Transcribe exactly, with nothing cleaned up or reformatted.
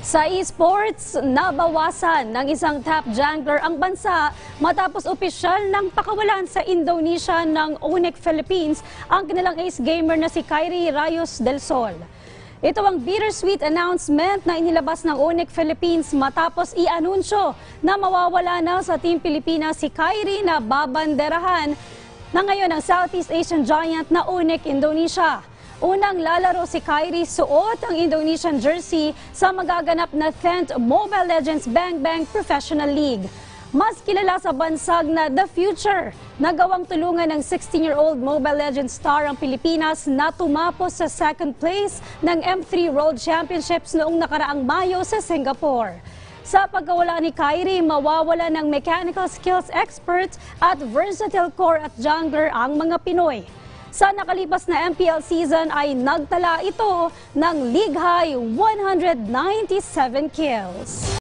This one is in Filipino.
Sa esports, nabawasan ng isang top jungler ang bansa matapos opisyal ng pakawalan sa Indonesia ng Onyx Philippines ang kanilang ace gamer na si Kyrie Rayos del Sol. Ito ang bittersweet announcement na inilabas ng Onyx Philippines matapos i-anunsyo na mawawala na sa Team Pilipinas si Kyrie na babanderahan na ngayon ang Southeast Asian Giant na Onyx Indonesia. Unang lalaro si Kyrie suot ang Indonesian jersey sa magaganap na tenth Mobile Legends Bang Bang Professional League. Mas kilala sa bansag na The Future, nagawang tulungan ng sixteen-year-old Mobile Legends star ang Pilipinas na tumapos sa second place ng M three World Championships noong nakaraang Mayo sa Singapore. Sa pagkawala ni Kyrie, mawawala ng mechanical skills expert at versatile core at jungler ang mga Pinoy. Sa nakalipas na M P L season ay nagtala ito ng league high one hundred ninety-seven kills.